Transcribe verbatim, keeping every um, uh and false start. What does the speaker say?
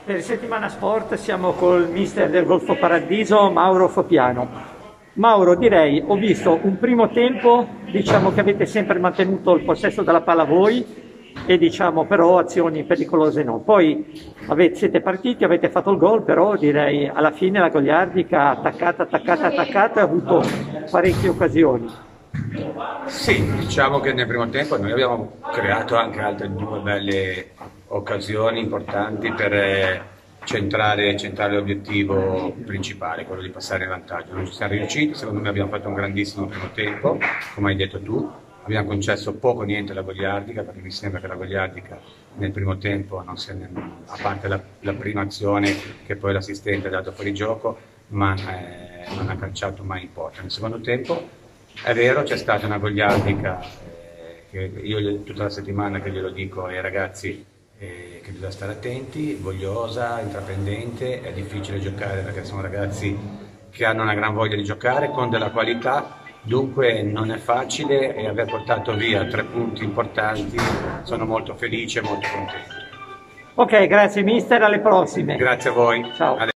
Per Settimana Sport siamo col mister del Golfo Paradiso, Mauro Fopiano. Mauro, direi, ho visto un primo tempo, diciamo che avete sempre mantenuto il possesso della palla voi e diciamo però azioni pericolose no. Poi avete, siete partiti, avete fatto il gol, però direi alla fine la Goliardica attaccata, attaccata, attaccata e ha avuto parecchie occasioni. Sì, diciamo che nel primo tempo noi abbiamo creato anche altre due belle occasioni importanti per eh, centrare, centrare l'obiettivo principale, quello di passare in vantaggio. Non ci siamo riusciti, secondo me abbiamo fatto un grandissimo primo tempo, come hai detto tu, abbiamo concesso poco o niente alla Goliardica, perché mi sembra che la Goliardica nel primo tempo, non sia, a parte la, la prima azione che poi l'assistente ha dato fuori gioco, ma eh, non ha calciato mai in porta. Nel secondo tempo è vero, c'è stata una Goliardica, eh, che io tutta la settimana che glielo dico ai ragazzi eh, che bisogna stare attenti, vogliosa, intraprendente, è difficile giocare perché sono ragazzi che hanno una gran voglia di giocare con della qualità, dunque non è facile e aver portato via tre punti importanti sono molto felice e molto contento. Ok, grazie mister, alle prossime. Grazie a voi. Ciao.